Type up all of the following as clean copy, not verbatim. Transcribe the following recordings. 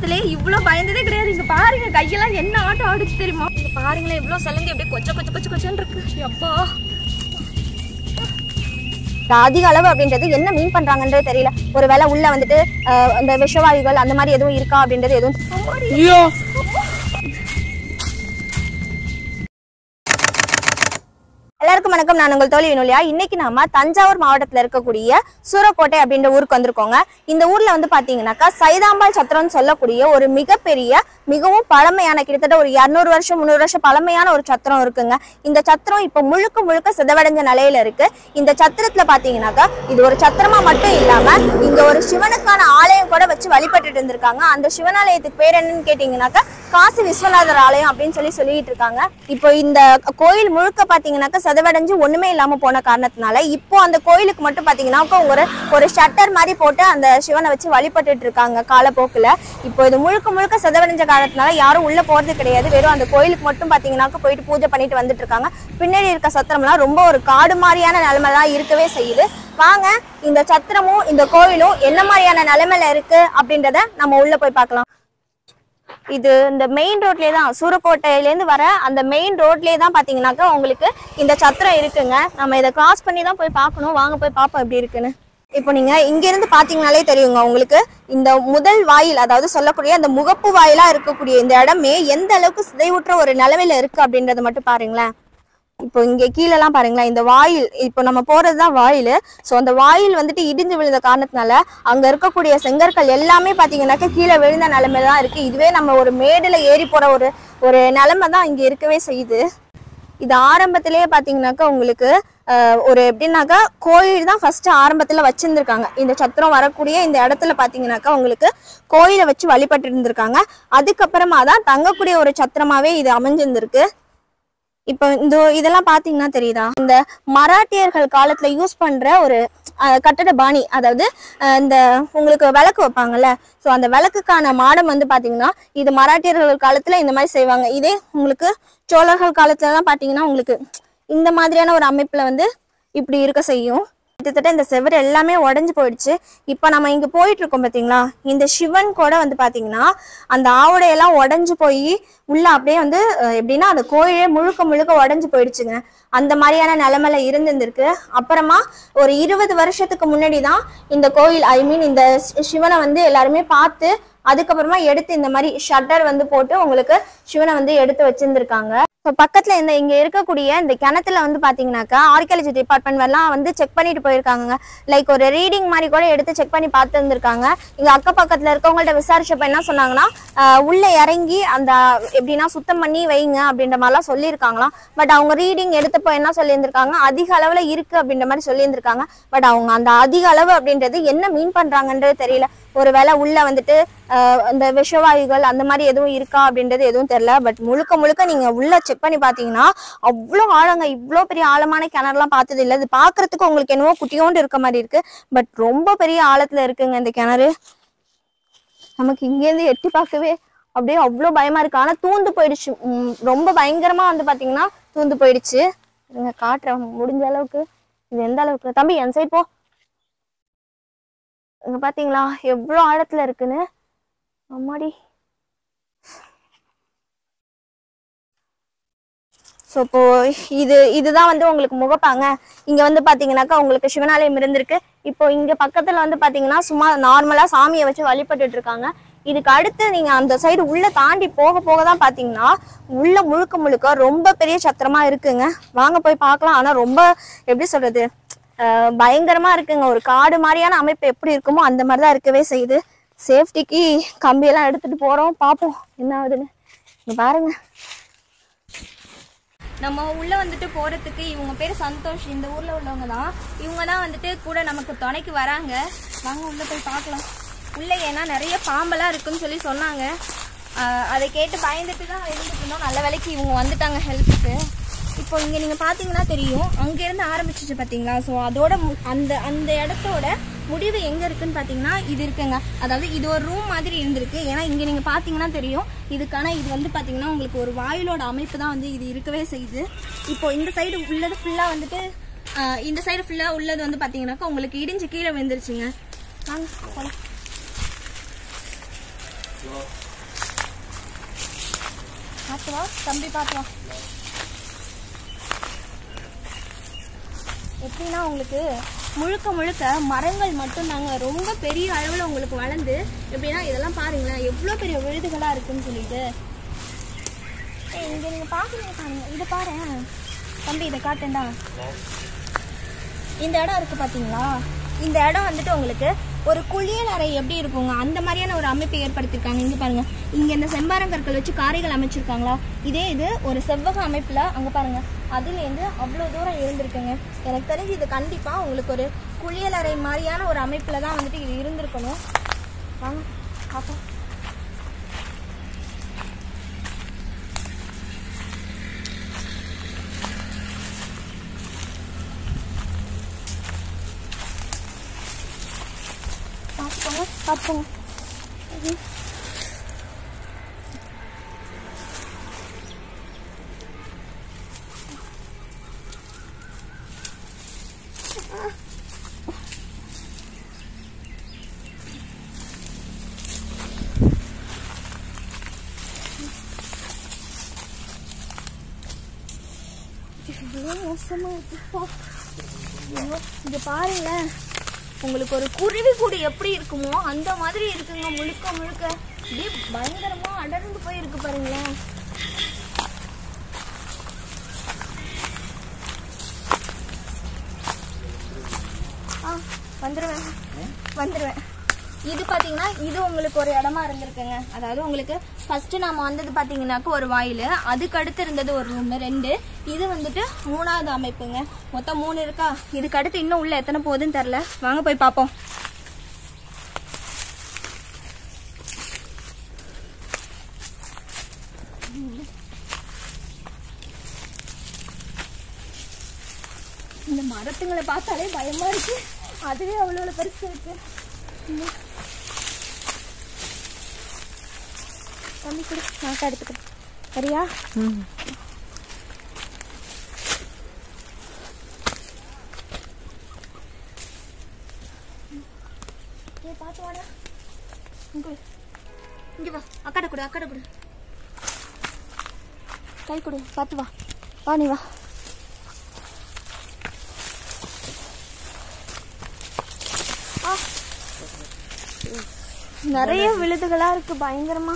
பிறந்ததுலயே இவ்வளவு பயந்ததே கிடையாது. இங்க பாருங்க கையெல்லாம் என்ன ஆட்டம் ஆடுச்சு தெரியுமா? இங்க பாருங்களேன் எவ்வளவு சலங்கி அப்படியே கொச்ச கொச்ச கொச்ச கொச்சன்னு இருக்கு. அப்பா அதிக அளவு அப்படின்றது என்ன மீன் பண்றாங்கன்றது தெரியல. ஒருவேளை உள்ள வந்துட்டு அந்த விஷவாயுகள் அந்த மாதிரி எதுவும் இருக்கா அப்படின்றது எதுவும். எல்லாருக்கும் வணக்கம். நான் உங்கள் தோழி வினோலியா. இன்னைக்கு நாம தஞ்சாவூர் மாவட்டத்துல இருக்கக்கூடிய சூரக்கோட்டை அப்படின்ற ஊருக்கு வந்திருக்கோங்க. இந்த ஊர்ல வந்து பாத்தீங்கன்னாக்கா சைதாம்பாள் சத்திரம்னு சொல்லக்கூடிய ஒரு மிகப்பெரிய மிகவும் பழமையான கிட்டத்தட்ட ஒரு 200 வருஷம் 300 வருஷம் பழமையான ஒரு சத்திரம் இருக்குங்க. இந்த சத்திரம் இப்ப முழுக்க முழுக்க சிதைவடைஞ்ச நிலையில இருக்கு. இந்த சத்திரத்துல பாத்தீங்கன்னாக்கா இது ஒரு சத்திரமா மட்டும் இல்லாம இங்க ஒரு சிவனுக்கான ஆலயம் கூட வச்சு வழிபட்டுட்டு இருந்திருக்காங்க. அந்த சிவனாலயத்துக்கு பேர் என்னன்னு கேட்டீங்கன்னாக்கா காசி விஸ்வநாதர் ஆலயம் அப்படின்னு சொல்லிட்டு இருக்காங்க. இப்போ இந்த கோயில் முழுக்க பாத்தீங்கன்னாக்கா சிதைவடைஞ்சு ஒண்ணுமே இல்லாம போன காரணத்தினால இப்போ அந்த கோயிலுக்கு மட்டும் பாத்தீங்கன்னா ஒரு ஷட்டர் மாதிரி போட்டு அந்த சிவனை வச்சு வழிபட்டுட்டு இருக்காங்க காலப்போக்குல. இப்போ இது முழுக்க முழுக்க சிதைவடைஞ்ச காரணத்தினால யாரும் உள்ள போறது கிடையாது. வெறும் அந்த கோயிலுக்கு மட்டும் பாத்தீங்கன்னாக்கா போயிட்டு பூஜை பண்ணிட்டு வந்துட்டு இருக்காங்க. பின்னாடி இருக்க சத்திரம்லாம் ரொம்ப ஒரு காடு மாதிரியான நிலைமை தான் இருக்கவே செய்யுது. வாங்க இந்த சத்திரமும் இந்த கோயிலும் என்ன மாதிரியான நிலைமையில இருக்கு அப்படின்றத நம்ம உள்ள போய் பார்க்கலாம். இது இந்த மெயின் ரோட்லயே தான், சூரக்கோட்டையிலேருந்து வர அந்த மெயின் ரோட்லயே தான் பாத்தீங்கன்னாக்கா உங்களுக்கு இந்த சத்திரம் இருக்குங்க. நம்ம இதை கிராஸ் பண்ணி தான் போய் பார்க்கணும். வாங்க போய் பார்ப்போம் எப்படி இருக்குன்னு. இப்போ நீங்க இங்க இருந்து பாத்தீங்கன்னாலே தெரியுங்க உங்களுக்கு இந்த முதல் வாயில், அதாவது சொல்லக்கூடிய அந்த முகப்பு வாயிலா இருக்கக்கூடிய இந்த இடமே எந்த அளவுக்கு சிதைவுற்ற ஒரு நிலவையில இருக்கு அப்படின்றத மட்டும் பாருங்களேன். இப்போ இங்க கீழெல்லாம் பாருங்களேன், இந்த வாயில் இப்போ நம்ம போறதுதான் வாயில். ஸோ அந்த வாயில் வந்துட்டு இடிஞ்சு விழுந்த காரணத்தினால அங்க இருக்கக்கூடிய செங்கற்கள் எல்லாமே பாத்தீங்கன்னாக்கா கீழே விழுந்த நிலைமை தான் இருக்கு. இதுவே நம்ம ஒரு மேடுல ஏறி போற ஒரு நிலைமை தான் இங்க இருக்கவே செய்யுது. இது ஆரம்பத்திலேயே பாத்தீங்கன்னாக்கா உங்களுக்கு ஒரு எப்படின்னாக்கா கோயில் தான் ஃபர்ஸ்ட் ஆரம்பத்துல வச்சிருந்திருக்காங்க. இந்த சத்திரம் வரக்கூடிய இந்த இடத்துல பாத்தீங்கன்னாக்கா உங்களுக்கு கோயிலை வச்சு வழிபட்டு இருந்திருக்காங்க. அதுக்கப்புறமா தான் தங்கக்கூடிய ஒரு சத்திரமாவே இது அமைஞ்சிருந்திருக்கு. இப்போ இதெல்லாம் பாத்தீங்கன்னா தெரியுதா, இந்த மராட்டியர்கள் காலத்துல யூஸ் பண்ற ஒரு கட்டட பாணி, அதாவது இந்த உங்களுக்கு விளக்கு வைப்பாங்கல்ல, ஸோ அந்த விளக்குக்கான மாடம் வந்து பாத்தீங்கன்னா இது மராட்டியர்கள் காலத்துல இந்த மாதிரி செய்வாங்க. இதே உங்களுக்கு சோழர்கள் காலத்துல தான் பாத்தீங்கன்னா உங்களுக்கு இந்த மாதிரியான ஒரு அமைப்புல வந்து இப்படி இருக்க செய்யும். கிட்டத்தட்ட இந்த செவரு எல்லாமே உடஞ்சு போயிடுச்சு. இப்போ நம்ம இங்க போயிட்டு இருக்கோம் பாத்தீங்களா, இந்த சிவன் கூட வந்து பாத்தீங்கன்னா அந்த ஆவுடையெல்லாம் உடஞ்சு போய் உள்ள அப்படியே வந்து எப்படின்னா அந்த கோயிலே முழுக்க முழுக்க உடஞ்சு போயிடுச்சுங்க. அந்த மாதிரியான நிலைமையில இருந்திருக்கு. அப்புறமா ஒரு 20 வருஷத்துக்கு முன்னாடி தான் இந்த கோயில் இந்த சிவனை வந்து எல்லாருமே பார்த்து அதுக்கப்புறமா எடுத்து இந்த மாதிரி ஷட்டர் வந்து போட்டு உங்களுக்கு சிவனை வந்து எடுத்து வச்சிருந்திருக்காங்க. இப்போ பக்கத்துல இங்க இருக்கக்கூடிய இந்த கிணத்துல வந்து பாத்தீங்கன்னாக்கா ஆர்கியாலஜி டிபார்ட்மெண்ட் எல்லாம் வந்து செக் பண்ணிட்டு போயிருக்காங்க. லைக் ஒரு ரீடிங் மாதிரி கூட எடுத்து செக் பண்ணி பார்த்து இருந்திருக்காங்க. இங்க அக்க பக்கத்துல இருக்கவங்கள்ட்ட விசாரிச்சப்ப என்ன சொன்னாங்கன்னா உள்ள இறங்கி அந்த எப்படின்னா சுத்தம் பண்ணி வைங்க அப்படின்ற மாதிரிலாம் சொல்லியிருக்காங்களாம். பட் அவங்க ரீடிங் எடுத்தப்போ என்ன சொல்லியிருந்திருக்காங்க, அதிக அளவுல இருக்கு அப்படின்ற மாதிரி சொல்லியிருந்திருக்காங்க. பட் அவங்க அந்த அதிக அளவு அப்படின்றது என்ன மீன் பண்றாங்கன்றது தெரியல. ஒருவேளை உள்ள வந்துட்டு அந்த விஷவாயுகள் அந்த மாதிரி எதுவும் இருக்கா அப்படின்றது எதுவும் தெரியல. பட் முழுக்க முழுக்க நீங்க உள்ள செக் பண்ணி பாத்தீங்கன்னா அவ்வளோ ஆழங்க. இவ்வளோ பெரிய ஆழமான கிணறுலாம் பார்த்தது இல்லை. இது பாக்குறதுக்கு உங்களுக்கு என்னவோ குட்டியோண்டு இருக்க மாதிரி இருக்கு. பட் ரொம்ப பெரிய ஆழத்துல இருக்குங்க இந்த கிணறு. நமக்கு இங்கேருந்து எட்டி பார்க்கவே அப்படியே அவ்வளோ பயமா இருக்கு. ஆனா தூந்து போயிடுச்சு, ரொம்ப பயங்கரமா வந்து பாத்தீங்கன்னா தூந்து போயிடுச்சு. இங்க காட்டுறேன் முடிஞ்ச அளவுக்கு. இது எந்த அளவுக்கு தம்பி என் சைட் போ. இங்க பாத்தீங்களா எவ்வளவு ஆழத்துல இருக்குன்னு. அம்மாடி. ஸோ இப்போ இதுதான் வந்து உங்களுக்கு முகப்பாங்க. இங்க வந்து பாத்தீங்கன்னாக்கா உங்களுக்கு சிவனாலயம் இருந்திருக்கு. இப்போ இங்க பக்கத்துல வந்து பாத்தீங்கன்னா சும்மா நார்மலா சாமியை வச்சு வழிபட்டுட்டு இருக்காங்க. இதுக்கு அடுத்து நீங்க அந்த சைடு உள்ள தாண்டி போக தான் பாத்தீங்கன்னா உள்ள முழுக்க முழுக்க ரொம்ப பெரிய சத்திரமா இருக்குங்க. வாங்க போய் பார்க்கலாம். ஆனா ரொம்ப எப்படி சொல்றது, பயங்கரமா இருக்குங்க. ஒரு காடு மாதிரியான அமைப்பு எப்படி இருக்குமோ அந்த மாதிரிதான் இருக்கவே செய்யுது. சேஃப்டிக்கு கம்பியெல்லாம் எடுத்துட்டு போறோம், பார்ப்போம் என்ன ஆகுதுன்னு. இங்க பாருங்க. நம்ம உள்ள வந்துட்டு போறதுக்கு இவங்க பேரு சந்தோஷ், இந்த ஊர்ல உள்ளவங்க தான். இவங்க தான் வந்துட்டு கூட நமக்கு துணைக்கு வராங்க. வாங்க உள்ள போய் பார்க்கலாம். உள்ள ஏன்னா நிறைய பாம்பெல்லாம் இருக்குன்னு சொல்லி சொன்னாங்க. அதை கேட்டு பயந்துட்டு தான் இருந்துட்டு இருந்தோம். நல்ல வேலைக்கு இவங்க வந்துட்டாங்க ஹெல்ப்புக்கு. இப்போ இங்க நீங்க பாத்தீங்கன்னா தெரியும், அங்க இருந்து ஆரம்பிச்சிச்சு பாத்தீங்களா. ஸோ அதோட அந்த இடத்தோட முடிவு எங்க இருக்குன்னு பாத்தீங்கன்னா இது இருக்குங்க. அதாவது இது ஒரு ரூம் மாதிரி இருந்திருக்கு. ஏன்னா இங்க நீங்க பாத்தீங்கன்னா தெரியும் இதுக்கான இது வந்து பாத்தீங்கன்னா உங்களுக்கு ஒரு வாயிலோட அமைப்பு தான் வந்து இது இருக்கவே செய்யுது. இப்போ இந்த சைடு உள்ளது ஃபுல்லா வந்துட்டு இந்த சைடு ஃபுல்லா உள்ளது வந்து பாத்தீங்கன்னாக்கா உங்களுக்கு இடிஞ்சு கீழே விழுந்துருச்சுங்க. பார்த்து வா தம்பி, பார்த்து வா. எப்படின்னா உங்களுக்கு முழுக்க முழுக்க மரங்கள் மட்டும்தாங்க, ரொம்ப பெரிய அளவில் உங்களுக்கு வளர்ந்து. எப்படின்னா இதெல்லாம் பாருங்களேன் எவ்வளோ பெரிய விழுதுகளாக இருக்குன்னு சொல்லிட்டு. இங்கே நீங்கள் பார்க்குறீங்க பாருங்க, இதை பாரு தம்பி, இதை காட்டேன்டா. இந்த இடம் இருக்குது பார்த்தீங்களா, இந்த இடம் வந்துட்டு உங்களுக்கு ஒரு குளியல் அறை எப்படி இருக்குங்க அந்த மாதிரியான ஒரு அமைப்பை ஏற்படுத்தியிருக்காங்க. இங்கே பாருங்க, இங்கே இந்த செம்பாரங்கற்கள் வச்சு காரைகள் அமைச்சிருக்காங்களா, இதே இது ஒரு செவ்வக அமைப்பில் அங்கே பாருங்க, அதுலேருந்து அவ்வளோ தூரம் இருந்திருக்குங்க. எனக்கு தெரிஞ்சு இது கண்டிப்பாக உங்களுக்கு ஒரு குளியல் அறை மாதிரியான ஒரு அமைப்பில் தான் வந்துட்டு இது இருந்திருக்கணும். வாங்க பார்ப்போம். பார்ப்போங்க. மோசமா இருக்குப்பா. இங்க பாருங்களேன், உங்களுக்கு ஒரு குருவி கூடு எப்படி இருக்குமோ அந்த மாதிரி இருக்குங்க. முழுக்க முழுக்க அப்படியே பயங்கரமா அடர்ந்து போயிருக்கு பாருங்களேன். வந்துருவேன். இது பாத்தீங்கன்னா இது உங்களுக்கு ஒரு இடமா இருந்திருக்குங்க. அதாவது உங்களுக்கு ஃபர்ஸ்ட் நாம வந்தது பாத்தீங்கன்னாக்க ஒரு வாயில், அதுக்கு அடுத்து இருந்தது ஒரு ரூம் 2, இது வந்துட்டு 3வது அமைப்புங்க. மொத்தம் 3 இருக்கா. இதுக்கு அடுத்து இன்னும் உள்ள எத்தனை போகுதுன்னு தெரியல, வாங்க போய் பார்ப்போம். இந்த மரத்துங்களை பார்த்தாலே பயமா இருக்கு, அதுவே அவ்வளவு பெருசு இருக்கு. தம்பி கூட நாக்கா எடுத்துக்கிறேன், சரியா? பார்த்து வாடா, இங்க வா, அக்காட கொடு, கை கொடு, பார்த்து வா, வா நீ வா. நிறைய விழுதுகளா இருக்கு பயங்கரமா.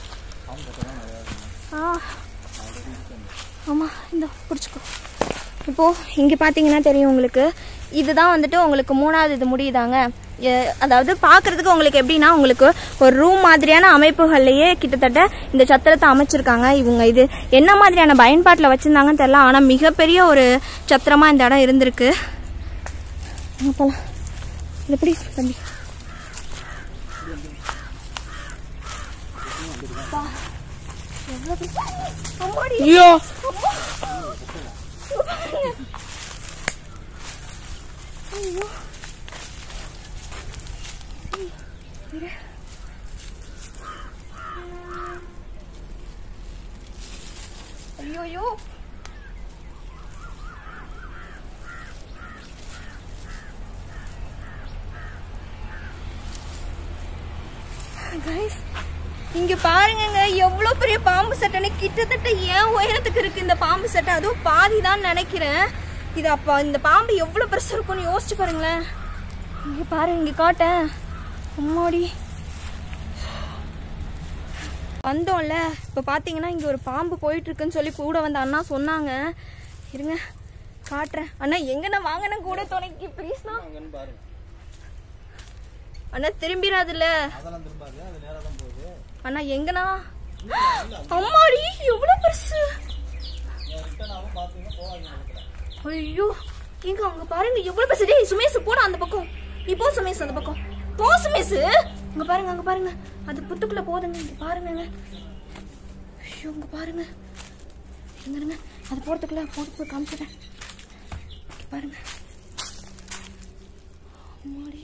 ஆமா, இந்த பிடிச்சிக்கோ. இப்போ இங்க பாத்தீங்கன்னா தெரியும் உங்களுக்கு, இதுதான் வந்துட்டு உங்களுக்கு 3வது இது முடியுதாங்க. அதாவது பாக்குறதுக்கு உங்களுக்கு எப்படின்னா உங்களுக்கு ஒரு ரூம் மாதிரியான அமைப்புகள்லயே கிட்டத்தட்ட இந்த சத்திரத்தை அமைச்சிருக்காங்க இவங்க. இது என்ன மாதிரியான பயன்பாட்டில் வச்சிருந்தாங்கன்னு தெரியல, ஆனா மிகப்பெரிய ஒரு சத்திரமா இந்த இடம் இருந்திருக்கு. போலாம், எப்படி தம்பி? ஐயோ, ஐயோ, கைஸ் இங்க பாருங்க, எவ்வளவு பெரிய பாம்பு சட்டைன்னு. கிட்டத்தட்ட ஏன் உயரத்துக்கு இருக்கு இந்த பாம்பு சட்டை, அதுவும் பாதி தான் நினைக்கிறேன் இது. அப்ப இந்த பாம்பு எவ்வளவு பெருசா இருக்கும்னு யோசிச்சு பாருங்களேன். இங்க பாருங்க, இங்க காட்டேன். அம்மாடி, வந்தோம்ல, இப்ப பாத்தீங்கன்னா இங்க ஒரு பாம்பு போயிட்டு இருக்குன்னு சொல்லி கூட வந்த அண்ணா சொன்னாங்க. இருங்க காட்டுறேன். அண்ணா எங்கண்ணா வாங்கண்ணா கூட துணைக்கு ப்ளீஸ்ண்ணா. அண்ணா திரும்பிடாதுல்ல அண்ணா, எங்கண்ணா? அம்மாடி எவ்வளவு பெருசு. ஐயோ, எங்க அங்க பாருங்க எவ்வளவு பெருசு. டேய் சுமேஷ் போடா அந்த பக்கம், நீ போ சுமேஷ் அந்த பக்கம் போ சுமேஷ். இங்க பாருங்க, அங்க பாருங்க, அது புத்துக்குள்ள போதுங்க. இங்க பாருங்க, ஐயோ இங்க பாருங்க, எங்க அது போறதுக்குள்ள போட்டு காமிச்சிட்டேன். பாருங்க அம்மாடி,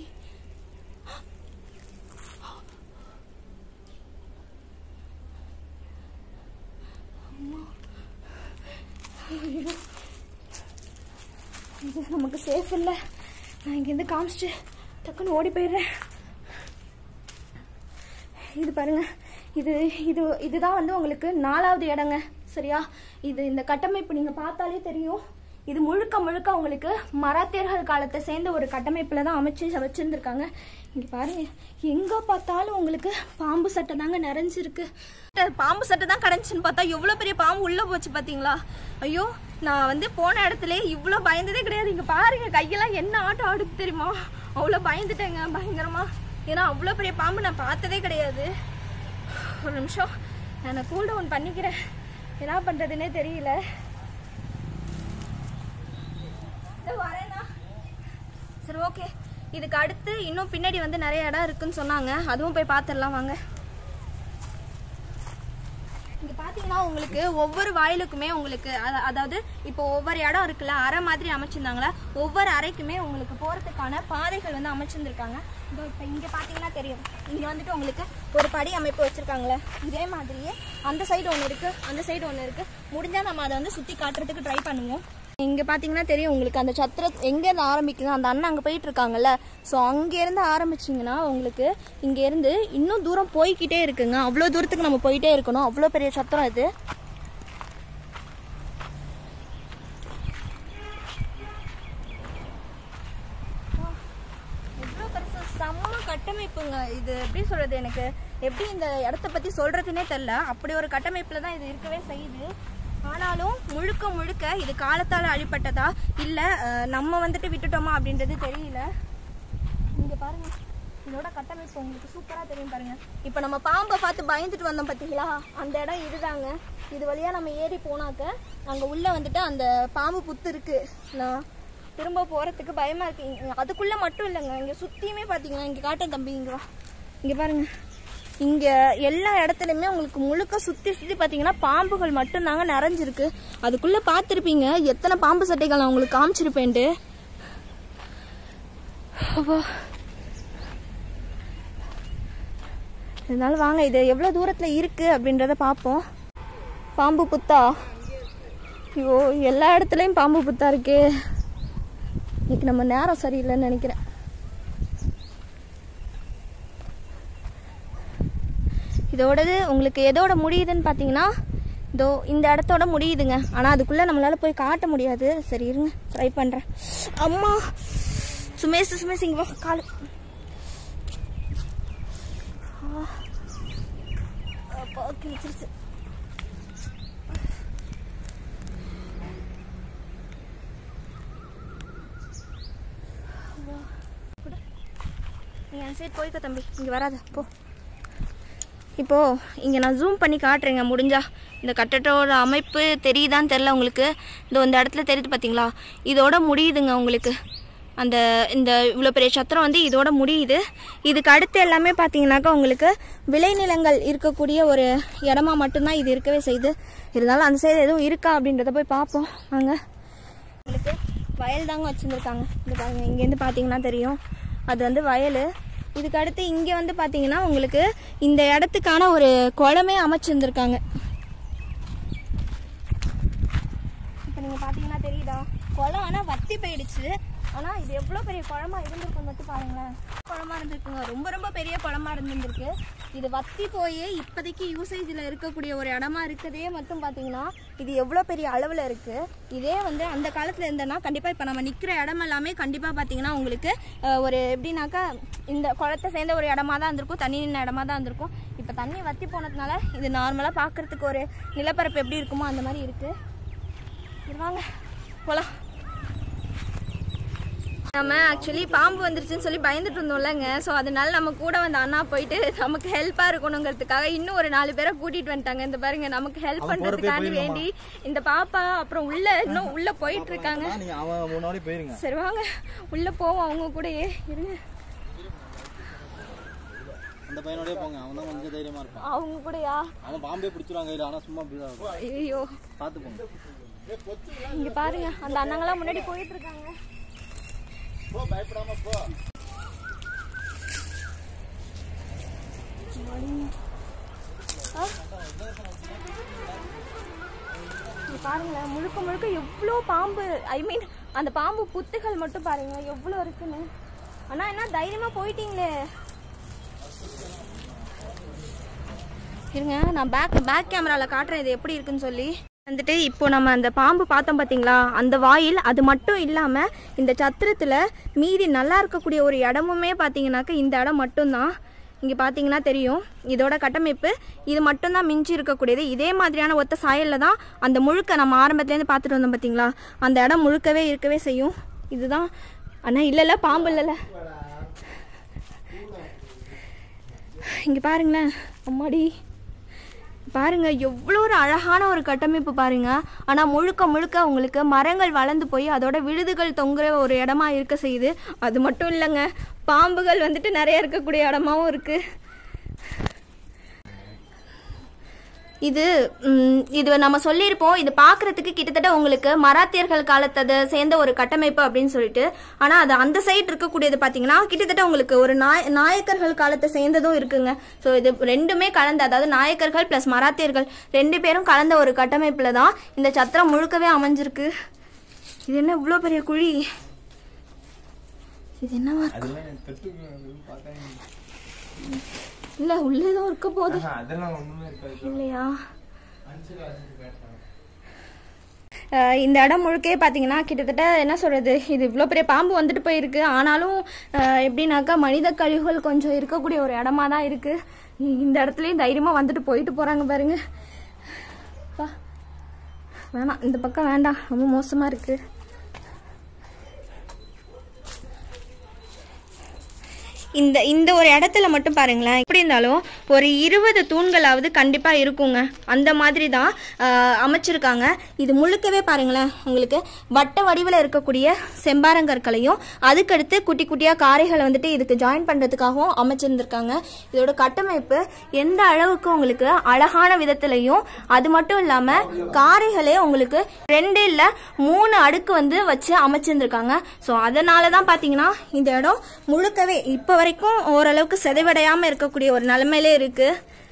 இது நமக்கு சேஃப் இல்லை. நான் இங்கேருந்து காமிச்சிட்டு டக்குன்னு ஓடி போயிடுறேன். இது பாருங்க, இதுதான் வந்து உங்களுக்கு 4வது இடங்க. சரியா? இந்த கட்டமைப்பு நீங்க பார்த்தாலே தெரியும். இது முழுக்க முழுக்க உங்களுக்கு மராத்தியர்கள் காலத்தை சேர்ந்த ஒரு கட்டமைப்புல தான் அமைச்சு வச்சிருந்திருக்காங்க. இங்க பாருங்க, எங்க பார்த்தாலும் உங்களுக்கு பாம்பு சட்டை தாங்க நிறைஞ்சிருக்கு. பாம்பு சட்டை தான் கிடைச்சுன்னு பார்த்தா எவ்வளவு பெரிய பாம்பு உள்ள போச்சு பாத்தீங்களா? ஐயோ, நான் வந்து போன இடத்துல இவ்வளோ பயந்ததே கிடையாது. இங்க பாருங்க, கையெல்லாம் என்ன ஆட்டம் ஆடுது தெரியுமா? அவ்வளோ பயந்துட்டேங்க பயங்கரமா. ஏன்னா அவ்வளோ பெரிய பாம்பு நான் பார்த்ததே கிடையாது. ஒரு நிமிஷம் நான் கூல் டவுன் பண்ணிக்கிறேன், என்ன பண்றதுன்னே தெரியல. வரேனா? சரி, ஓகே. இதுக்கு அடுத்து இன்னும் பின்னாடி வந்து நிறைய இடம் இருக்குன்னு சொன்னாங்க, அதுவும் போய் பார்த்துடலாம் வாங்க. இங்க பாத்தீங்கன்னா உங்களுக்கு ஒவ்வொரு வாயிலுக்குமே உங்களுக்கு அதாவது இப்போ ஒவ்வொரு இடம் இருக்குல்ல, அறை மாதிரி அமைச்சிருந்தாங்களா, ஒவ்வொரு அறைக்குமே உங்களுக்கு போறதுக்கான பாதைகள் வந்து அமைச்சிருந்திருக்காங்க. இப்போ இங்க பாத்தீங்கன்னா தெரியும், இங்க வந்துட்டு உங்களுக்கு ஒரு படி அமைப்பு வச்சிருக்காங்களே, இதே மாதிரியே அந்த சைடு ஒன்று இருக்கு, அந்த சைடு ஒன்று இருக்கு. முடிஞ்சா நம்ம அதை வந்து சுத்தி காட்டுறதுக்கு ட்ரை பண்ணுவோம். இங்க பாத்தீங்கன்னா தெரியும் உங்களுக்கு அந்த சத்திரம் எங்க இருந்து ஆரம்பிக்குது. அந்த அண்ணன் அங்க போயிட்டு இருக்காங்கல்ல, ஸோ அங்க இருந்து ஆரம்பிச்சிங்கன்னா உங்களுக்கு இங்க இருந்து இன்னும் தூரம் போய்கிட்டே இருக்குங்க. அவ்வளோ தூரத்துக்கு நம்ம போயிட்டே இருக்கணும். அவ்வளோ பெரிய சத்திரம் இது. எவ்வளோ பெருசு, செம்ம கட்டமைப்புங்க. இது எப்படி சொல்றது, எனக்கு எப்படி இந்த இடத்த பத்தி சொல்றதுன்னே தெரியல. அப்படி ஒரு கட்டமைப்புல தான் இது இருக்கவே செய்யுது. ஆனாலும் முழுக்க முழுக்க இது காலத்தால் அழிப்பட்டதா இல்ல நம்ம வந்துட்டு விட்டுட்டோமா அப்படின்றது தெரியல. இங்க பாருங்க, இதோட கட்டமைப்பு உங்களுக்கு சூப்பரா தெரியும் பாருங்க. இப்ப நம்ம பாம்பை பார்த்து பயந்துட்டு வந்தோம் பாத்தீங்களா, அந்த இடம் இதுதாங்க. இது வழியா நம்ம ஏறி போனாக்க அங்க உள்ள வந்துட்டு அந்த பாம்பு புத்து இருக்கு. நான் திரும்ப போறதுக்கு பயமா இருக்கு. அதுக்குள்ள மட்டும் இல்லைங்க, இங்க சுத்தியுமே பாத்தீங்கன்னா, இங்க காட்டன் தம்பி, இங்க பாருங்க, இங்க எல்லா இடத்துலயுமே உங்களுக்கு முழுக்க சுத்தி சுத்தி பாத்தீங்கன்னா பாம்புகள் மட்டும் தாங்க நிறைஞ்சிருக்கு. அதுக்குள்ள பாத்திருப்பீங்க எத்தனை பாம்பு சட்டைகள் நான் உங்களுக்கு காமிச்சிருப்பேன்ட்டு. இதனால வாங்க, இது எவ்வளவு தூரத்துல இருக்கு அப்படின்றத பாப்போம். பாம்பு புத்தா, ஐயோ எல்லா இடத்துலயும் பாம்பு புத்தா இருக்கு. இன்னைக்கு நம்ம நேரம் சரியில்லைன்னு நினைக்கிறேன். இதோடது உங்களுக்கு எதோட முடியுதுன்னு பார்த்தீங்கன்னா, இதோ இந்த இடத்தோட முடியுதுங்க. ஆனால் அதுக்குள்ளே நம்மளால போய் காட்ட முடியாது. சரி இருங்க, ட்ரை பண்ணுறேன். அம்மா சுமேஷ் இங்கே வா, காலு. கிழிச்சிருச்சு. நீ அந்த சைடு போய்க்க தம்பி, இங்கே வராத போ. இப்போ இங்க நான் ஜூம் பண்ணி காட்டுறேங்க முடிஞ்சா. இந்த கட்டடத்தோட அமைப்பு தெரியுதான்னு தெரியல உங்களுக்கு. இந்த இடத்துல தெரியுது பார்த்தீங்களா, இதோட முடியுதுங்க உங்களுக்கு. இந்த இவ்வளோ பெரிய சத்திரம் வந்து இதோட முடியுது. இதுக்கு அடுத்து எல்லாமே பார்த்தீங்கன்னாக்கா உங்களுக்கு விளைநிலங்கள் இருக்கக்கூடிய ஒரு இடமா மட்டும்தான் இது இருக்கவே செய்யுது. இருந்தாலும் அந்த சைடு எதுவும் இருக்கா அப்படின்றத போய் பார்ப்போம் வாங்க. உங்களுக்கு வயல் தாங்க வச்சுருந்துருக்காங்க. இந்த பாருங்க, இங்கேருந்து பார்த்தீங்கன்னா தெரியும், அது வந்து வயல். இதுக்கு அடுத்து இங்க வந்து பாத்தீங்கன்னா உங்களுக்கு இந்த இடத்துக்கான ஒரு குளமே அமைச்சிருந்திருக்காங்க. இப்ப நீங்க பாத்தீங்கன்னா தெரியுதா, குளம் ஆனா வத்தி போயிடுச்சு. ஆனா இது எவ்வளவு பெரிய குளமா இருந்திருக்கும் மட்டும் பாருங்களேன். குளமா இருந்திருக்குங்க, ரொம்ப ரொம்ப பெரிய குளமா இருந்திருக்கு. இது வத்தி போய் இப்போதைக்கு யூசேஜில் இருக்கக்கூடிய ஒரு இடமா இருக்கதே மட்டும் பார்த்தீங்கன்னா இது எவ்வளோ பெரிய அளவில் இருக்குது. இதே வந்து அந்த காலத்தில் இருந்தேன்னா கண்டிப்பாக இப்போ நம்ம நிற்கிற இடம் எல்லாமே கண்டிப்பாக பார்த்தீங்கன்னா உங்களுக்கு ஒரு எப்படின்னாக்கா இந்த குளத்தை சேர்ந்த ஒரு இடமா தான் இருந்திருக்கும், தண்ணி நின்ன இடமா தான் இருந்திருக்கும். இப்போ தண்ணி வத்தி போனதுனால இது நார்மலாக பார்க்குறதுக்கு ஒரு நிலப்பரப்பு எப்படி இருக்குமோ அந்த மாதிரி இருக்குது. வாங்க போகலாம். நம்ம ஆக்சுவலி பாம்பு வந்துருச்சுன்னு சொல்லி பயந்துட்டு இருந்தோம்லங்க. ஸோ அதனால நம்ம கூட வந்த அண்ணா போயிட்டு நமக்கு ஹெல்ப்பாக இருக்கணுங்கிறதுக்காக இன்னும் ஒரு 4 பேரை கூட்டிட்டு வந்துட்டாங்க. இந்த பாருங்க, நமக்கு ஹெல்ப் பண்றதுக்காண்டி வேண்டி இந்த பாப்பா அப்புறம் இன்னும் உள்ள போயிட்டு இருக்காங்க. சரி வாங்க உள்ள போவோம், அவங்க கூடயே இருங்க. அந்த பையனோடே போங்க, அவன் தான் கொஞ்சம் தைரியமா இருப்பான். அவங்க கூடயா? அவன் பாம்பே பிடிச்சிருவாங்க கையில, ஆனா சும்மா அப்படிதான். ஐயோ பாத்து போங்க. இங்க பாருங்க, அந்த அண்ணங்களாம் முன்னாடி போயிட்டு இருக்காங்க. போ, பயப்படாம போ. பாருங்களேன், முழுக்க முழுக்க எவ்வளோ பாம்பு, ஐ மீன் அந்த பாம்பு புத்துகள் மட்டும் பாருங்க எவ்வளோ இருக்குன்னு. ஆனா என்ன தைரியமா போயிட்டீங்களே. இருங்க நான் பேக் கேமராவில் காட்டுறேன் இது எப்படி இருக்குன்னு சொல்லி. வந்துட்டு இப்போ நம்ம அந்த பாம்பு பார்த்தோம் பார்த்தீங்களா, அந்த வாயில் அது மட்டும் இல்லாமல் இந்த சத்திரத்தில் மீதி நல்லா இருக்கக்கூடிய ஒரு இடமுமே பார்த்தீங்கன்னாக்கா இந்த இடம் மட்டும்தான். இங்கே பார்த்தீங்கன்னா தெரியும் இதோட கட்டமைப்பு இது மட்டும்தான் மிஞ்சி இருக்கக்கூடியது. இதே மாதிரியான ஒத்த சாயலில் தான் அந்த முழுக்க நம்ம ஆரம்பத்துலேருந்து பார்த்துட்டு வந்தோம் பார்த்தீங்களா, அந்த இடம் முழுக்கவே இருக்கவே செய்யும். இதுதான். ஆனால் இல்லைல்ல, பாம்பு இல்லைல்ல. இங்கே பாருங்களேன், அம்மாடி பாருங்க எவ்வளோ ஒரு அழகான ஒரு கட்டமைப்பு பாருங்க. ஆனால் முழுக்க முழுக்க உங்களுக்கு மரங்கள் வளர்ந்து போய் அதோட விழுதுகள் தொங்குற ஒரு இடமா இருக்க செய்யுது. அது மட்டும் இல்லைங்க, பாம்புகள் வந்துட்டு நிறைய இருக்கக்கூடிய இடமாவும் இருக்கு. இது நம்ம சொல்லியிருப்போம், இது பார்க்கறதுக்கு கிட்டத்தட்ட உங்களுக்கு மராத்தியர்கள் காலத்தை சேர்ந்த ஒரு கட்டமைப்பு அப்படின்னு சொல்லிட்டு. ஆனால் அது அந்த சைடு இருக்கக்கூடியது பார்த்தீங்கன்னா கிட்டத்தட்ட உங்களுக்கு ஒரு நாயக்கர்கள் காலத்தை சேர்ந்ததும் இருக்குங்க. ஸோ இது ரெண்டுமே கலந்து, அதாவது நாயக்கர்கள் ப்ளஸ் மராத்தியர்கள் 2 பேரும் கலந்த ஒரு கட்டமைப்பில் தான் இந்த சத்திரம் முழுக்கவே அமைஞ்சிருக்கு. இது என்ன இவ்வளோ பெரிய குழி? இது என்னவா இல்ல உள்ளேதான் இருக்க போகுது இல்லையா? இந்த இடம் முழுக்கே பார்த்தீங்கன்னா கிட்டத்தட்ட என்ன சொல்றது, இது இவ்வளோ பெரிய பாம்பு வந்துட்டு போயிருக்கு. ஆனாலும் எப்படின்னாக்கா மனித கழிவுகள் கொஞ்சம் இருக்கக்கூடிய ஒரு இடமா தான் இருக்கு. இந்த இடத்துலயும் தைரியமா வந்துட்டு போயிட்டு போறாங்க பாருங்க. வேணாம், இந்த பக்கம் வேண்டாம், ரொம்ப மோசமா இருக்கு. இந்த ஒரு இடத்துல மட்டும் பாருங்களேன், எப்படி இருந்தாலும் ஒரு 20 தூண்களாவது கண்டிப்பா இருக்குங்க. அந்த மாதிரி தான் அமைச்சிருக்காங்க. இது முழுக்கவே பாருங்களேன், உங்களுக்கு வட்ட வடிவில் இருக்கக்கூடிய செம்பாரங்கற்களையும் அதுக்கடுத்து குட்டி குட்டியா காரைகளை வந்துட்டு இதுக்கு ஜாயின் பண்றதுக்காகவும் அமைச்சிருந்திருக்காங்க. இதோட கட்டமைப்பு எந்த அளவுக்கு உங்களுக்கு அழகான விதத்திலையும், அது மட்டும் இல்லாம காரைகளே உங்களுக்கு 2 இல்ல 3 அடுக்கு வந்து வச்சு அமைச்சிருந்திருக்காங்க. ஸோ அதனாலதான் பாத்தீங்கன்னா இந்த இடம் முழுக்கவே இப்ப வரைக்கும் ஓரளவுக்கு செதைவடையாம இருக்கக்கூடிய ஒரு நிலைமையிலே இருக்கு.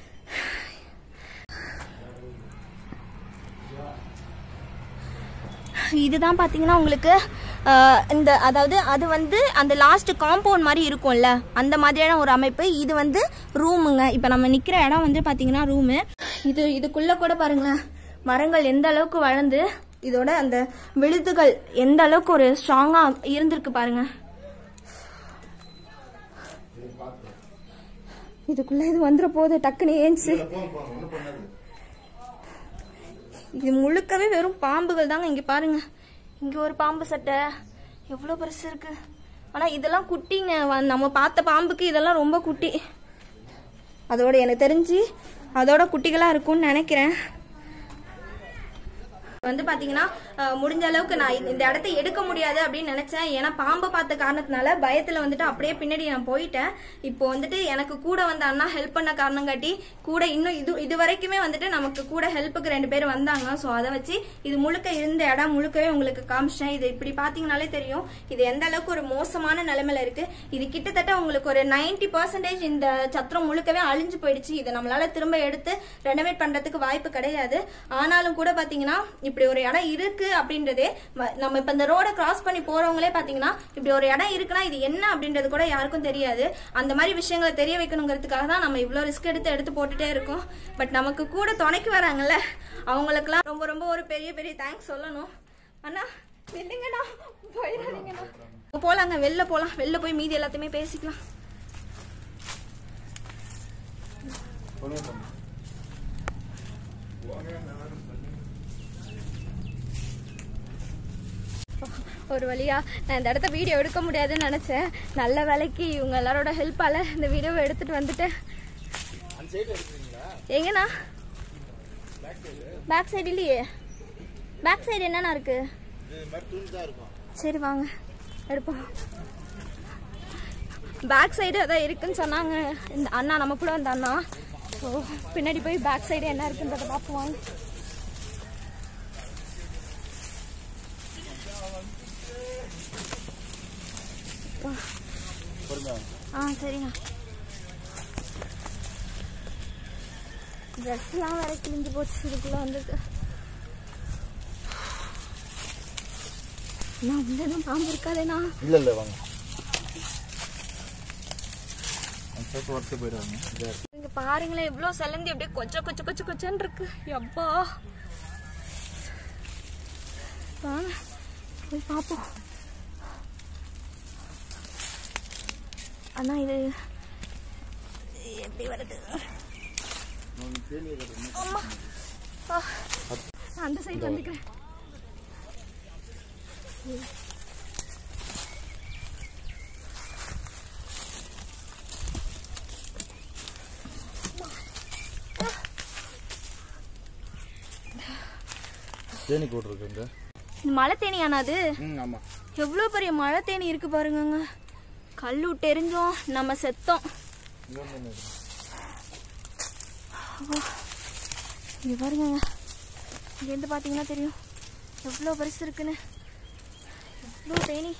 இதுதான் பாத்தீங்கன்னா உங்களுக்கு இந்த அதாவது அது வந்து அந்த லாஸ்ட் காம்பவுண்ட் மாதிரி இருக்கும்ல, அந்த மாதிரியான ஒரு அமைப்பு. இது வந்து ரூமுங்க. இப்ப நம்ம நிக்கிற இடம் வந்து பாத்தீங்கன்னா ரூமு. இதுக்குள்ள கூட பாருங்களேன், மரங்கள் எந்த அளவுக்கு வளர்ந்து இதோட அந்த விழுதுகள் எந்த அளவுக்கு ஒரு ஸ்ட்ராங்கா இருந்திருக்கு பாருங்க. இதுக்குள்ள இது வந்துட போகுது டக்குன்னு ஏஞ்சி. இது முழுக்கவே வெறும் பாம்புகள் தாங்க. இங்க பாருங்க, இங்க ஒரு பாம்பு சட்டை எவ்வளவு பெருசு இருக்கு. ஆனா இதெல்லாம் குட்டிங்க, நம்ம பார்த்த பாம்புக்கு இதெல்லாம் ரொம்ப குட்டி. அதோட எனக்கு தெரிஞ்சு அதோட குட்டிகளா இருக்கும்னு நினைக்கிறேன். வந்து பாத்தீங்கன்னா முடிஞ்ச அளவுக்கு நான் இந்த இடத்த எடுக்க முடியாது அப்படின்னு நினைச்சேன். ஏன்னா பாம்பை பார்த்த காரணத்தினால பயத்துல வந்துட்டு அப்படியே பின்னாடி நான் போயிட்டேன். இப்போ வந்துட்டு எனக்கு கூட வந்த அண்ணா ஹெல்ப் பண்ண காரணம் காட்டி கூட இன்னும் இது வரைக்குமே வந்துட்டு நமக்கு கூட ஹெல்ப்புக்கு 2 பேர் வந்தாங்க. ஸோ அதை வச்சு இது முழுக்க இருந்த இடம் முழுக்கவே உங்களுக்கு காமிச்சேன். இது இப்படி பாத்தீங்கன்னாலே தெரியும் இது எந்த அளவுக்கு ஒரு மோசமான நிலைமையில இருக்கு. இது கிட்டத்தட்ட உங்களுக்கு ஒரு 90% இந்த சத்திரம் முழுக்கவே அழிஞ்சு போயிடுச்சு. இதை நம்மளால திரும்ப எடுத்து ரெனோவேட் பண்றதுக்கு வாய்ப்பு கிடையாது. ஆனாலும் கூட பாத்தீங்கன்னா இப்படி ஒரு இடம் இருக்கு அப்படின்றதே, நம்ம இப்ப இந்த ரோட கிராஸ் பண்ணி போறவங்களே பாத்தீங்கன்னா இப்படி ஒரு இடம் இருக்குன்னா இது என்ன அப்படின்றது கூட யாருக்கும் தெரியாது. அந்த மாதிரி விஷயங்களை தெரிய வைக்கணுங்கிறதுக்காக தான் நம்ம இவ்வளவு ரிஸ்க் எடுத்து போட்டுட்டே இருக்கோம். பட் நமக்கு கூட துணைக்கு வராங்கல்ல, அவங்களுக்குலாம் ரொம்ப ரொம்ப ஒரு பெரிய தேங்க்ஸ் சொல்லணும். அண்ணா இல்லைங்கண்ணா, போயிடாதீங்கண்ணா. போலாங்க, வெளில போலாம். வெளில போய் மீதி எல்லாத்தையுமே பேசிக்கலாம். ஒரு வழியா நான் இந்த இடத்த வீடியோ எடுக்க முடியாதுன்னு நினைச்சேன். நல்ல வேலைக்கு இவங்க எல்லாரோட ஹெல்ப்பால இந்த வீடியோவை எடுத்துட்டு வந்துட்டேன். எங்கண்ணா பேக் சைடு இல்லையே? பேக் சைடு என்னண்ணா இருக்கு? சரி வாங்க எடுப்போம். பேக் சைடு அதான் இருக்குன்னு சொன்னாங்க இந்த அண்ணா, நம்ம கூட வந்த அண்ணா. ஸோ பின்னாடி போய் பேக் சைடு என்ன இருக்குன்றதை பார்ப்போம். சரிண்ணா. ட்ரெஸ்லாம் வேற கிழிஞ்சு போச்சு இதுக்குள்ள வந்துட்டு. நான் உள்ளதும் பாம்பு இருக்காதேண்ணா? இல்ல வாங்க போயிடுவாங்க. இங்க பாருங்களேன் எவ்வளவு செலந்தி அப்படியே கொச்சன்னு இருக்கு. அப்பா வாங்க போய் பாப்போம். அண்ணா இது எப்படி வருது? அந்த சைடு வந்துக்கிறேன். தேனி போட்டுருக்குங்க. மழை தேனியானா அது? ஆமா. எவ்வளவு பெரிய மழை தேனி இருக்கு பாருங்க. கல்லு விட்டு எரிஞ்சோம், நம்ம செத்தோம். இங்க பாருங்க, இங்கேருந்து பார்த்தீங்கன்னா தெரியும் எவ்வளோ பெருசு இருக்குன்னு. எவ்வளோ தேனி.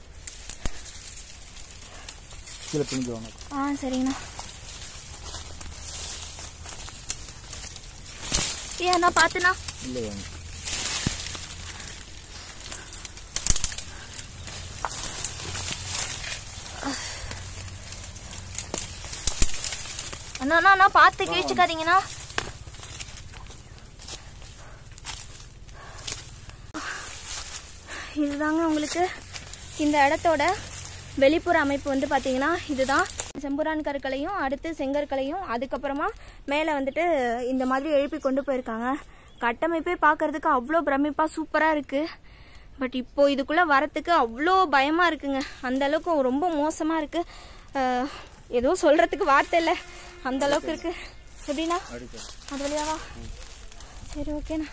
சரிங்கண்ணா. ஏண்ணா பார்த்துண்ணா. அண்ணா அண்ணா பார்த்து கிழிச்சுக்காதீங்கண்ணா. இதுதாங்க உங்களுக்கு இந்த இடத்தோட வெளிப்புற அமைப்பு வந்து பார்த்தீங்கன்னா இதுதான். செம்புரான் கற்களையும் அடுத்து செங்கற்களையும் அதுக்கப்புறமா மேலே வந்துட்டு இந்த மாதிரி எழுப்பி கொண்டு போயிருக்காங்க. கட்டமைப்பே பார்க்கறதுக்கு அவ்வளோ பிரமிப்பாக சூப்பராக இருக்குது. பட் இப்போது இதுக்குள்ளே வரத்துக்கு அவ்வளோ பயமாக இருக்குங்க. அந்த அளவுக்கு ரொம்ப மோசமாக இருக்குது. ஏதோ சொல்கிறதுக்கு வார்த்தை இல்லை, அந்த அளவுக்கு இருக்குது. எப்படின்னா அது வழியாவா? சரி ஓகேண்ணா.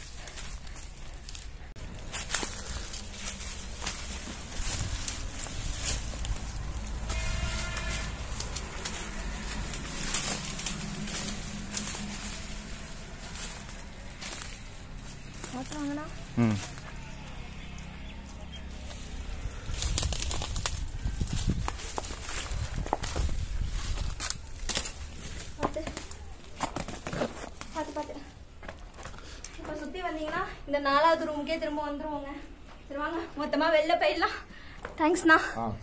வாங்கண்ணா. இப்போ சுற்றி வந்தீங்கன்னா இந்த 4வது ரூமுக்கே திரும்ப வந்துருவோங்க. சரி வாங்க மொத்தமாக வெளில போயிடலாம். தேங்க்ஸ்ண்ணா.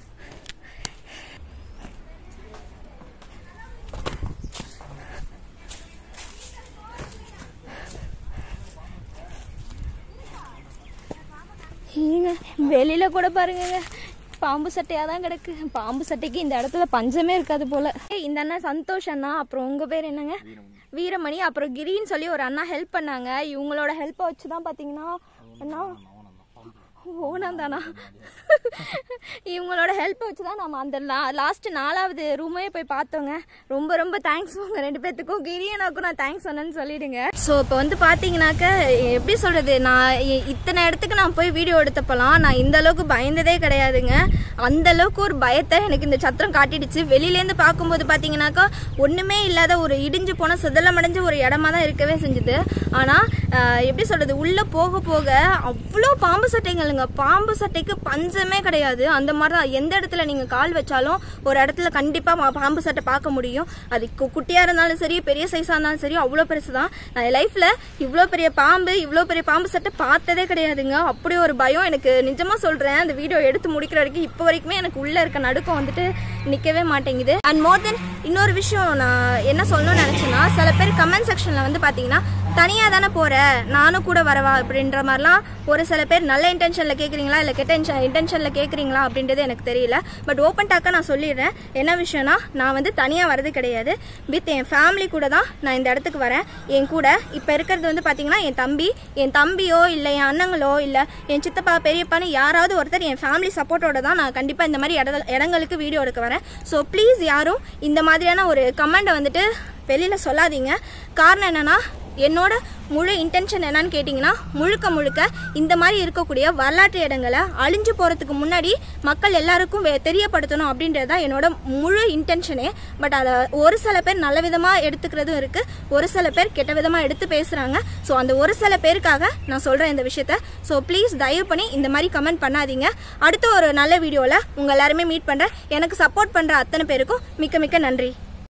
வெளியில கூட பாருங்க பாம்பு சட்டையா தான் கிடக்கு. பாம்பு சட்டைக்கு இந்த இடத்துல பஞ்சமே இருக்காது போல. இந்த அண்ணா சந்தோஷ் அண்ணா, அப்புறம் உங்க பேர் என்னங்க? வீரமணி, அப்புறம் கிரின்னு சொல்லி ஒரு அண்ணா ஹெல்ப் பண்ணாங்க. இவங்களோட ஹெல்ப்பை வச்சுதான் பாத்தீங்கன்னா அண்ணா ஓனாந்தானா இவங்களோட ஹெல்ப் வச்சுதான் நம்ம அந்த லாஸ்ட் 4வது ரூமே போய் பார்த்தோங்க. ரொம்ப ரொம்ப தேங்க்ஸ் உங்க 2 பேத்துக்கும். கிரியனாக்கும் நான் தேங்க்ஸ் சொன்னேன்னு சொல்லிடுங்க. ஸோ இப்போ வந்து பார்த்தீங்கன்னாக்க எப்படி சொல்றது, நான் இத்தனை இடத்துக்கு நான் போய் வீடியோ எடுத்தப்பலாம் நான் இந்த அளவுக்கு பயந்ததே கிடையாதுங்க. அந்த அளவுக்கு ஒரு பயத்தை எனக்கு இந்த சத்திரம் காட்டிடுச்சு. வெளியிலேருந்து பார்க்கும்போது பார்த்தீங்கன்னாக்கா ஒன்றுமே இல்லாத ஒரு இடிஞ்சு போன சிதலமடைஞ்ச ஒரு இடமா தான் இருக்கவே செஞ்சுது. ஆனால் எப்படி சொல்றது, உள்ளே போக போக அவ்வளோ பாம்பு சட்டைங்களுங்க. பாம்பு சட்டைக்கு பஞ்சமே கிடையாது. அந்த மாதிரி தான் எந்த இடத்துல நீங்கள் கால் வச்சாலும் ஒரு இடத்துல கண்டிப்பாக பாம்பு சட்டை பார்க்க முடியும். அது குட்டியாக இருந்தாலும் சரி பெரிய சைஸாக இருந்தாலும் சரி அவ்வளோ பெருசு தான். நான் லைஃப்பில் இவ்வளோ பெரிய பாம்பு சட்டை பார்த்ததே கிடையாதுங்க. அப்படி ஒரு பயம் எனக்கு நிஜமாக சொல்கிறேன். அந்த வீடியோ எடுத்து முடிக்கிற வரைக்கும் இப்போ வரைக்குமே எனக்கு உள்ளே இருக்க நடுக்கம் வந்துட்டு நிற்கவே மாட்டேங்குது. அண்ட் மோர் தென் இன்னொரு விஷயம் நான் என்ன சொல்லணும்னு நினச்சேன்னா, சில பேர் கமெண்ட் செக்ஷனில் வந்து பார்த்தீங்கன்னா தனியாக தானே போகிற நானும் கூட வரவா அப்படின்ற மாதிரிலாம் ஒரு சில பேர் நல்ல இன்டென்ஷனில் கேட்குறீங்களா இல்லை கெட்ட இன்டென்ஷனில் கேட்குறீங்களா அப்படின்றது எனக்கு தெரியல. பட் ஓப்பன் டாக்காக நான் சொல்லிடுறேன். என்ன விஷயம்னா, நான் வந்து தனியாக வரது கிடையாது. வித் என் ஃபேமிலி கூட தான் நான் இந்த இடத்துக்கு வரேன். என் கூட இப்போ இருக்கிறது வந்து பார்த்தீங்கன்னா என் தம்பியோ இல்லை என் அண்ணங்களோ இல்லை என் சித்தப்பா பெரியப்பான்னு யாராவது ஒருத்தர் என் ஃபேமிலி சப்போர்ட்டோட தான் நான் கண்டிப்பாக இந்த மாதிரி இடங்களுக்கு வீடியோ எடுக்க வரேன். ஸோ ப்ளீஸ் யாரும் இந்த மாதிரியான ஒரு கமெண்ட்டை வந்துட்டு வெளியில் சொல்லாதீங்க. காரணம் என்னென்னா, என்னோட முழு இன்டென்ஷன் என்னன்னு கேட்டிங்கன்னா, முழுக்க இந்த மாதிரி இருக்கக்கூடிய வரலாற்று இடங்களை அழிஞ்சு போகிறதுக்கு முன்னாடி மக்கள் எல்லாருக்கும் தெரியப்படுத்தணும் அப்படின்றது தான் என்னோட முழு இன்டென்ஷனே. பட் அதை ஒரு சில பேர் நல்ல விதமாக எடுத்துக்கிறதும் இருக்குது, ஒரு சில பேர் கெட்ட விதமாக எடுத்து பேசுகிறாங்க. ஸோ அந்த ஒரு சில பேருக்காக நான் சொல்கிறேன் இந்த விஷயத்த. ஸோ ப்ளீஸ் தயவு பண்ணி இந்த மாதிரி கமெண்ட் பண்ணாதீங்க. அடுத்த ஒரு நல்ல வீடியோவில் உங்கள் எல்லாருமே மீட் பண்ணுறேன். எனக்கு சப்போர்ட் பண்ணுற அத்தனை பேருக்கும் மிக்க மிக்க நன்றி.